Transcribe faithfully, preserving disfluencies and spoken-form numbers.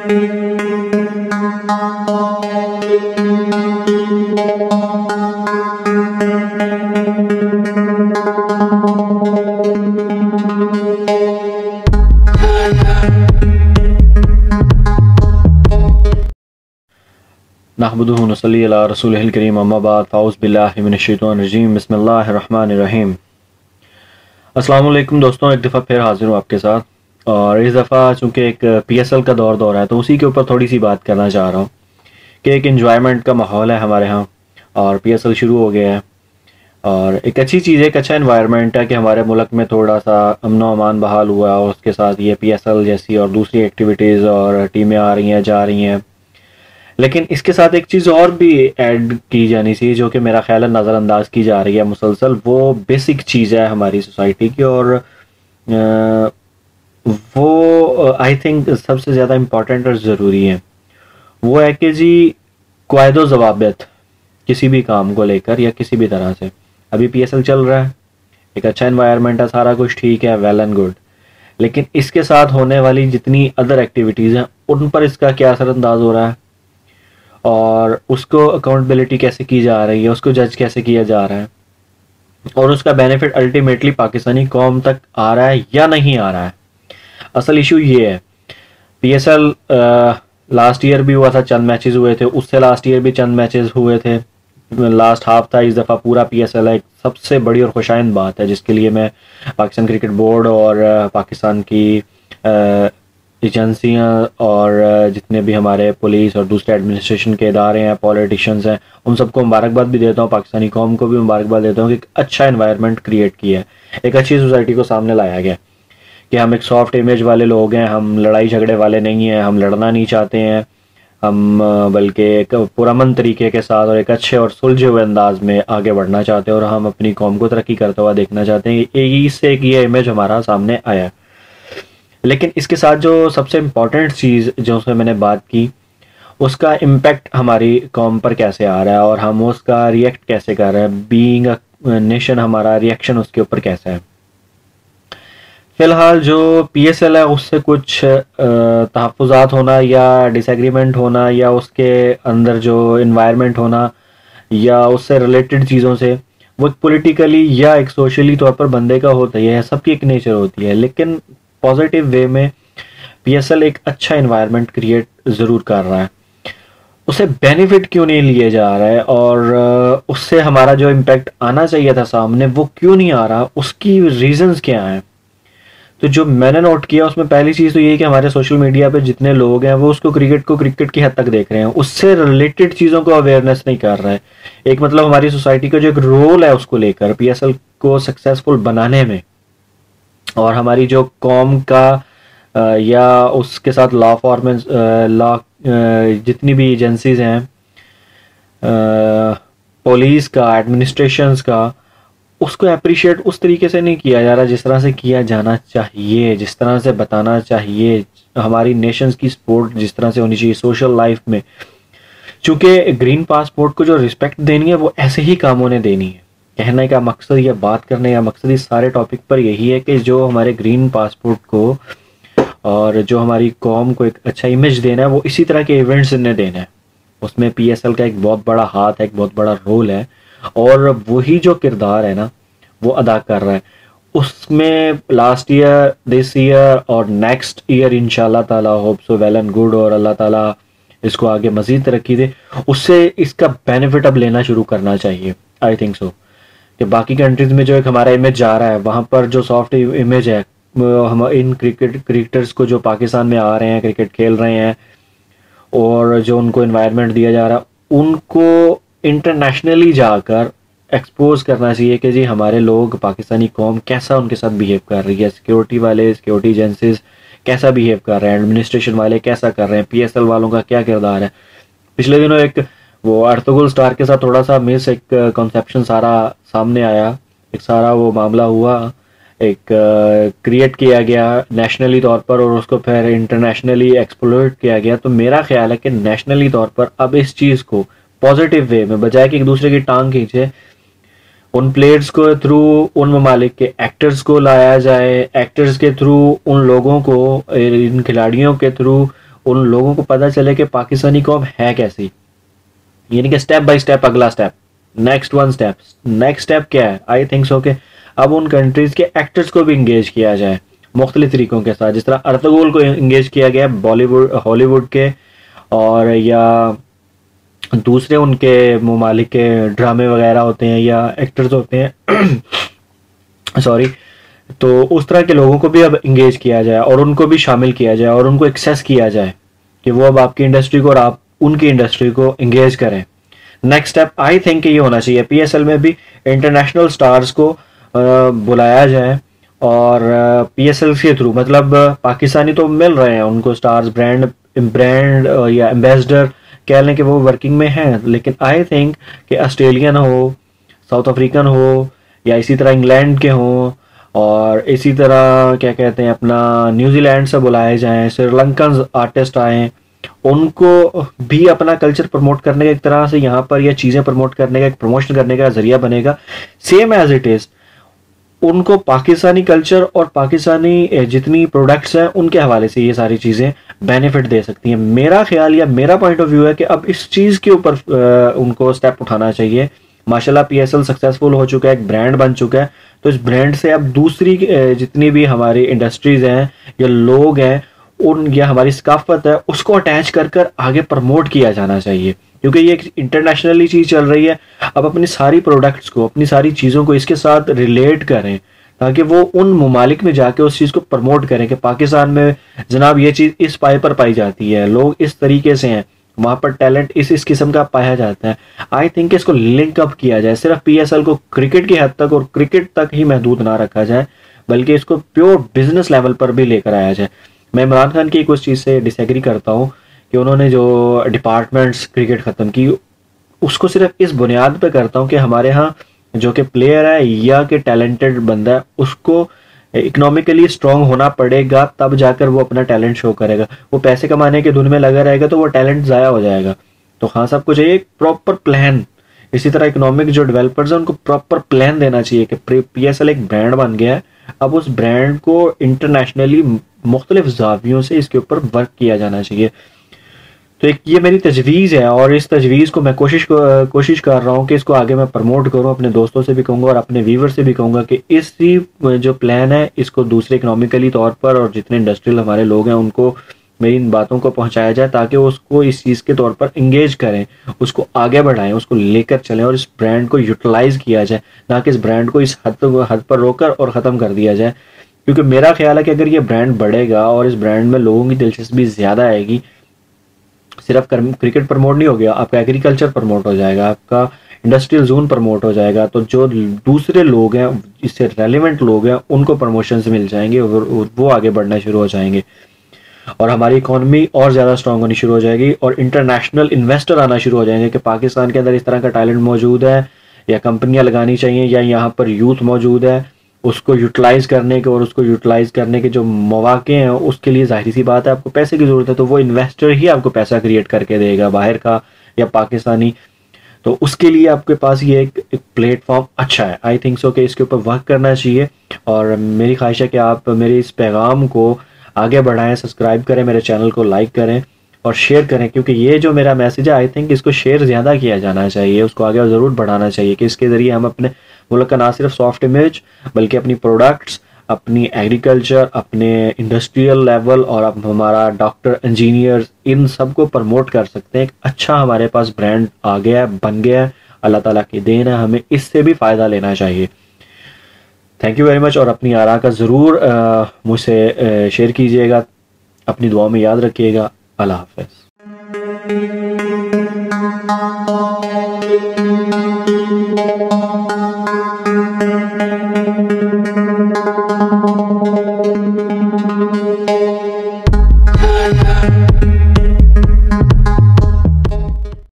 नहमदुहु नसल्ली अला रसूलिहिल करीम अम्मा बाद फ़ाऊज़ बिल्लाहि मिनश्शैतानिर रजीम बिस्मिल्लाहिर रहमानिर रहीम। अस्सलाम वालेकुम दोस्तों, एक दफ़ा फिर हाज़िर हूँ आपके साथ। और इस दफ़ा चूँकि एक पीएसएल का दौर दौर है तो उसी के ऊपर थोड़ी सी बात करना चाह रहा हूँ कि एक एन्जॉयमेंट का माहौल है हमारे यहाँ और पीएसएल शुरू हो गया है और एक अच्छी चीज़ है, एक अच्छा एनवायरनमेंट है कि हमारे मुल्क में थोड़ा सा अमन अमान बहाल हुआ है और उसके साथ ये पीएसएल जैसी और दूसरी एक्टिविटीज़ और टीमें आ रही हैं जा रही हैं। लेकिन इसके साथ एक चीज़ और भी ऐड की जानी चाहिए जो कि मेरा ख्याल है नज़रअंदाज की जा रही है मुसलसल। वो बेसिक चीज़ है हमारी सोसाइटी की और आ, वो आई थिंक सबसे ज़्यादा इम्पॉर्टेंट और ज़रूरी है। वो है कि जी क़ायदो ज़वाबित किसी भी काम को लेकर या किसी भी तरह से। अभी पीएसएल चल रहा है, एक अच्छा एनवायरनमेंट है, सारा कुछ ठीक है, वेल एंड गुड। लेकिन इसके साथ होने वाली जितनी अदर एक्टिविटीज़ हैं उन पर इसका क्या असरअंदाज हो रहा है और उसको अकाउंटेबिलिटी कैसे की जा रही है, उसको जज कैसे किया जा रहा है और उसका बेनिफिट अल्टीमेटली पाकिस्तानी कौम तक आ रहा है या नहीं आ रहा है। असल इशू ये है। पीएसएल लास्ट ईयर भी हुआ था, चंद मैचेस हुए थे, उससे लास्ट ईयर भी चंद मैचेस हुए थे, लास्ट हाफ था, इस दफ़ा पूरा पीएसएल है। एक सबसे बड़ी और खुशाइंद बात है जिसके लिए मैं पाकिस्तान क्रिकेट बोर्ड और पाकिस्तान की एजेंसियाँ और जितने भी हमारे पुलिस और दूसरे एडमिनिस्ट्रेशन के इदारे हैं, पॉलिटिशियंस हैं, उन सबको मुबारकबाद भी देता हूँ, पाकिस्तानी कौम को भी मुबारकबाद देता हूँ कि एक अच्छा एनवायरनमेंट क्रिएट किया है, एक अच्छी सोसाइटी को सामने लाया गया कि हम एक सॉफ्ट इमेज वाले लोग हैं, हम लड़ाई झगड़े वाले नहीं हैं, हम लड़ना नहीं चाहते हैं, हम बल्कि एक पुरअमन तरीके के साथ और एक अच्छे और सुलझे हुए अंदाज में आगे बढ़ना चाहते हैं और हम अपनी कौम को तरक्की करता हुआ देखना चाहते हैं। इससे एक ये इमेज हमारा सामने आया। लेकिन इसके साथ जो सबसे इम्पॉर्टेंट चीज़ जो उसमें मैंने बात की, उसका इम्पैक्ट हमारी कौम पर कैसे आ रहा है और हम उसका रिएक्ट कैसे कर रहे हैं, बीइंग अ नेशन हमारा रिएक्शन उसके ऊपर कैसा है। फ़िलहाल जो पीएसएल है उससे कुछ तहफ़्फ़ुज़ात होना या डिसएग्रीमेंट होना या उसके अंदर जो इन्वायरमेंट होना या उससे रिलेटेड चीज़ों से, वो एक पॉलिटिकली या एक सोशली तौर पर बंदे का होता ही है, सबकी एक नेचर होती है। लेकिन पॉजिटिव वे में पीएसएल एक अच्छा एनवायरनमेंट क्रिएट ज़रूर कर रहा है। उसे बेनिफिट क्यों नहीं लिए जा रहा है और उससे हमारा जो इम्पैक्ट आना चाहिए था सामने वो क्यों नहीं आ रहा, उसकी रीजंस क्या हैं। तो जो मैंने नोट किया उसमें पहली चीज़ तो ये है कि हमारे सोशल मीडिया पे जितने लोग हैं वो उसको क्रिकेट को क्रिकेट की हद तक देख रहे हैं, उससे रिलेटेड चीज़ों को अवेयरनेस नहीं कर रहे हैं। एक मतलब हमारी सोसाइटी का जो एक रोल है उसको लेकर पीएसएल को सक्सेसफुल बनाने में और हमारी जो कौम का या उसके साथ लॉ फॉर्मेंस लॉ जितनी भी एजेंसीज हैं, पुलिस का, एडमिनिस्ट्रेशंस का, उसको अप्रिशिएट उस तरीके से नहीं किया जा रहा जिस तरह से किया जाना चाहिए, जिस तरह से बताना चाहिए। हमारी नेशंस की सपोर्ट जिस तरह से होनी चाहिए सोशल लाइफ में, चूँकि ग्रीन पासपोर्ट को जो रिस्पेक्ट देनी है वो ऐसे ही कामों ने देनी है। कहने का मकसद या बात करने का मकसद इस सारे टॉपिक पर यही है कि जो हमारे ग्रीन पासपोर्ट को और जो हमारी कौम को एक अच्छा इमेज देना है वो इसी तरह के इवेंट्स ने देना है। उसमें पीएसएल का एक बहुत बड़ा हाथ है, एक बहुत बड़ा रोल है और वही जो किरदार है ना वो अदा कर रहा है। उसमें लास्ट ईयर, दिस ईयर और नेक्स्ट ईयर इंशाल्लाह ताला hope so well and good और अल्लाह ताला इसको आगे मज़ीद तरक्की दे, उससे इसका बेनिफिट अब लेना शुरू करना चाहिए। आई थिंक सो कि बाकी कंट्रीज़ में जो एक हमारा इमेज जा रहा है वहाँ पर जो सॉफ्ट इमेज है हम इन क्रिकेट क्रिकेटर्स को जो पाकिस्तान में आ रहे हैं, क्रिकेट खेल रहे हैं और जो उनको इन्वायरमेंट दिया जा रहा है, उनको इंटरनेशनली जाकर एक्सपोज करना चाहिए कि जी हमारे लोग, पाकिस्तानी कौम कैसा उनके साथ बिहेव कर रही है, सिक्योरिटी वाले, सिक्योरिटी एजेंसीज कैसा बिहेव कर रहे हैं, एडमिनिस्ट्रेशन वाले कैसा कर रहे हैं, पीएसएल वालों का क्या किरदार है। पिछले दिनों एक वो अर्तुगरुल स्टार के साथ थोड़ा सा मिस एक कॉन्सेप्शन सारा सामने आया, एक सारा वो मामला हुआ, एक क्रिएट किया गया नेशनली तौर पर और उसको फिर इंटरनेशनली एक्सप्लोइट किया गया। तो मेरा ख्याल है कि नेशनली तौर पर अब इस चीज़ को पॉजिटिव वे में, बजाय कि एक दूसरे की टांग खींचे, उन प्लेयर्स को थ्रू उन ममालिक के एक्टर्स को लाया जाए, एक्टर्स के थ्रू उन लोगों को, इन खिलाड़ियों के थ्रू उन लोगों को पता चले कि पाकिस्तानी कौम है कैसी, यानी कि स्टेप बाय स्टेप, अगला step, next one step, next step क्या है। आई थिंक सो कि अब उन कंट्रीज के एक्टर्स को भी इंगेज किया जाए मुख्तलिफ तरीकों के साथ, जिस तरह अर्तुगरुल को इंगेज किया गया बॉलीवुड हॉलीवुड के और या दूसरे उनके ममालिक के ड्रामे वगैरह होते हैं या एक्टर्स होते हैं सॉरी, तो उस तरह के लोगों को भी अब इंगेज किया जाए और उनको भी शामिल किया जाए और उनको एक्सेस किया जाए कि वो अब आपकी इंडस्ट्री को और आप उनकी इंडस्ट्री को इंगेज करें। नेक्स्ट स्टेप आई थिंक ये होना चाहिए, पीएसएल में भी इंटरनेशनल स्टार्स को बुलाया जाए और पीएसएल के थ्रू, मतलब पाकिस्तानी तो मिल रहे हैं उनको स्टार्स, ब्रांड ब्रांड या एम्बेसडर कह लें कि वो वर्किंग में हैं, लेकिन आई थिंक कि ऑस्ट्रेलियन हो, साउथ अफ्रीकन हो या इसी तरह इंग्लैंड के हों और इसी तरह क्या कहते हैं अपना न्यूजीलैंड से बुलाए जाएं, श्रीलंकन आर्टिस्ट आएँ, उनको भी अपना कल्चर प्रमोट करने का एक तरह से यहाँ पर या चीज़ें प्रमोट करने का, एक प्रमोशन करने का जरिया बनेगा। सेम एज इट इज़ उनको पाकिस्तानी कल्चर और पाकिस्तानी जितनी प्रोडक्ट्स हैं उनके हवाले से ये सारी चीज़ें बेनिफिट दे सकती हैं। मेरा ख्याल या मेरा पॉइंट ऑफ व्यू है कि अब इस चीज़ के ऊपर उनको स्टेप उठाना चाहिए। माशाल्लाह पीएसएल सक्सेसफुल हो चुका है, एक ब्रांड बन चुका है, तो इस ब्रांड से अब दूसरी जितनी भी हमारी इंडस्ट्रीज़ हैं या लोग हैं उन या हमारी सकाफत है उसको अटैच कर कर आगे प्रमोट किया जाना चाहिए, क्योंकि ये एक इंटरनेशनली चीज़ चल रही है। अब अपनी सारी प्रोडक्ट्स को, अपनी सारी चीज़ों को इसके साथ रिलेट करें ताकि वो उन ममालिक में जाके उस चीज़ को प्रमोट करें कि पाकिस्तान में जनाब ये चीज़ इस पाए पर पाई जाती है, लोग इस तरीके से हैं, वहाँ पर टैलेंट इस इस किस्म का पाया जाता है। आई थिंक इसको लिंक अप किया जाए, सिर्फ पीएसएल को क्रिकेट की हद तक और क्रिकेट तक ही महदूद ना रखा जाए, बल्कि इसको प्योर बिजनेस लेवल पर भी लेकर आया जाए। मैं इमरान खान की कुछ चीज़ से डिसएग्री करता हूँ कि उन्होंने जो डिपार्टमेंट्स क्रिकेट ख़त्म की, उसको सिर्फ इस बुनियाद पे करता हूँ कि हमारे यहाँ जो कि प्लेयर है या कि टैलेंटेड बंदा है उसको इकोनॉमिकली स्ट्रांग होना पड़ेगा, तब जाकर वो अपना टैलेंट शो करेगा। वो पैसे कमाने के धुन में लगा रहेगा तो वो टैलेंट ज़ाया हो जाएगा। तो हाँ, सबको चाहिए एक प्रॉपर प्लान। इसी तरह इकोनॉमिक जो डेवलपर्स हैं उनको प्रॉपर प्लान देना चाहिए कि पीएसएल एक ब्रांड बन गया है, अब उस ब्रांड को इंटरनेशनली मुख्तलिफ जावियों से इसके ऊपर वर्क किया जाना चाहिए। तो एक ये मेरी तजवीज़ है और इस तजवीज़ को मैं कोशिश कोशिश कर रहा हूँ कि इसको आगे मैं प्रमोट करूँ, अपने दोस्तों से भी कहूँगा और अपने व्यूवर से भी कहूँगा कि इसी जो प्लान है इसको दूसरे इकोनॉमिकली तौर पर और जितने इंडस्ट्रियल हमारे लोग हैं उनको मेरी इन बातों को पहुँचाया जाए ताकि उसको इस चीज़ के तौर पर इंगेज करें, उसको आगे बढ़ाएं, उसको लेकर चलें और इस ब्रांड को यूटिलाइज़ किया जाए, ना कि इस ब्रांड को इस हद हद पर रोकर और ख़त्म कर दिया जाए। क्योंकि मेरा ख्याल है कि अगर ये ब्रांड बढ़ेगा और इस ब्रांड में लोगों की दिलचस्पी ज़्यादा आएगी, सिर्फ क्रिकेट प्रमोट नहीं हो गया, आपका एग्रीकल्चर प्रमोट हो जाएगा, आपका इंडस्ट्रियल जोन प्रमोट हो जाएगा, तो जो दूसरे लोग हैं, इससे रेलिवेंट लोग हैं, उनको प्रमोशंस मिल जाएंगे और वो आगे बढ़ना शुरू हो जाएंगे और हमारी इकोनॉमी और ज़्यादा स्ट्रांग होनी शुरू हो जाएगी और इंटरनेशनल इन्वेस्टर आना शुरू हो जाएंगे कि पाकिस्तान के अंदर इस तरह का टैलेंट मौजूद है या कंपनियां लगानी चाहिए या यहाँ पर यूथ मौजूद है, उसको यूटिलाइज़ करने के और उसको यूटिलाइज़ करने के जो मौके हैं उसके लिए जाहिर सी बात है आपको पैसे की ज़रूरत है, तो वो इन्वेस्टर ही आपको पैसा क्रिएट करके देगा, बाहर का या पाकिस्तानी। तो उसके लिए आपके पास ये एक, एक प्लेटफॉर्म अच्छा है। आई थिंक सो कि इसके ऊपर वर्क करना चाहिए और मेरी ख्वाहिश है कि आप मेरे इस पैगाम को आगे बढ़ाएं, सब्सक्राइब करें, मेरे चैनल को लाइक करें और शेयर करें, क्योंकि ये जो मेरा मैसेज है आई थिंक इसको शेयर ज़्यादा किया जाना चाहिए, उसको आगे ज़रूर बढ़ाना चाहिए कि इसके ज़रिए हम अपने मुल्क का ना सिर्फ सॉफ्ट इमेज बल्कि अपनी प्रोडक्ट्स, अपनी एग्रीकल्चर, अपने इंडस्ट्रियल लेवल और अब हमारा डॉक्टर, इंजीनियर, इन सब को प्रमोट कर सकते हैं। एक अच्छा हमारे पास ब्रांड आ गया है, बन गया है, अल्लाह ताला की देन है, हमें इससे भी फ़ायदा लेना चाहिए। थैंक यू वेरी मच और अपनी आरा का ज़रूर मुझसे शेयर कीजिएगा, अपनी दुआ में याद रखिएगा। अल्लाह हाफ़िज़।